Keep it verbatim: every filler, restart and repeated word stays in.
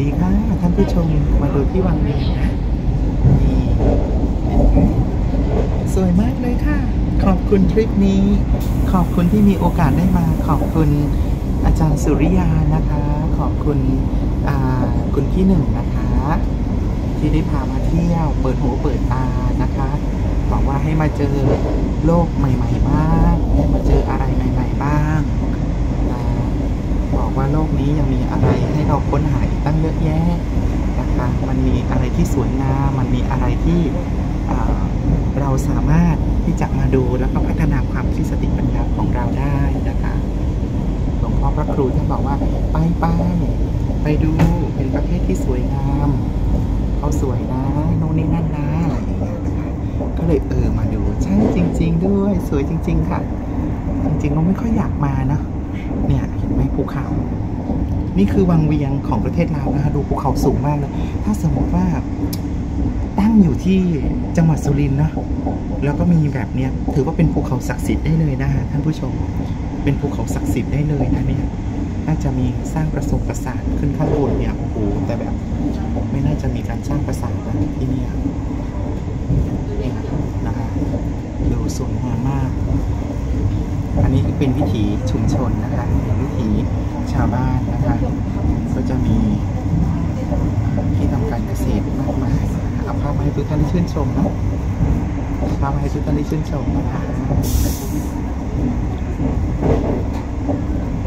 ดีค่ะท่านผู้ชมมาดูที่วังเวียงนะนี่สวยมากเลยค่ะขอบคุณทริปนี้ขอบคุณที่มีโอกาสได้มาขอบคุณอาจารย์สุริยานะคะขอบคุณคุณพี่หนึ่งนะคะที่ได้พามาเที่ยวเปิดหูเปิดตานะคะบอกว่าให้มาเจอโลกใหม่ๆบ้างให้มาเจออะไรใหม่ๆบ้างนะบอกว่าโลกนี้ยังมีอะไรให้เราค้นหาอีกตั้งเยอะแยะนะคะมันมีอะไรที่สวยงามมันมีอะไรที่เราสามารถที่จะมาดูแล้วก็พัฒนาความคิดสติปัญญาของเราได้นะคะหลวงพ่อพระครูท่านบอกว่าไปไปไปดูเป็นประเทศที่สวยงามเขาสวยนะโน่นนี่นั่นนะอะไรอย่างเงี้ยนะคะก็เลยเออมาดูใช่จริงๆด้วยสวยจริงๆค่ะจริงๆเราไม่ค่อยอยากมาเนาะเนี่ยเห็นไหมภูเขานี่คือวังเวียงของประเทศลาวนะคะดูภูเขาสูงมากเลยถ้าสมมติว่าตั้งอยู่ที่จังหวัดสุรินทร์เนาะแล้วก็มีแบบเนี้ยถือว่าเป็นภูเขาศักดิ์สิทธิ์ได้เลยนะคะท่านผู้ชมเป็นภูเขาศักดิ์สิทธิ์ได้เลยนะเนี่ยน่าจะมีสร้างประสบประสาทขึ้นข้างบนเนี่ยโอ้โหแต่แบบไม่น่าจะมีการสร้างประสาทนะที่นี่นะคะดูสวยงามมากอันนี้เป็นวิถีชุมชนนะคะเป็นวิถีชาวบ้านนะคะก็จะมีที่ทำการเกษตรมากมายเอาภาพมาให้ทุกท่านได้ชื่นชมนะภาพมาให้ทุกท่านได้ชื่นชมนะคะ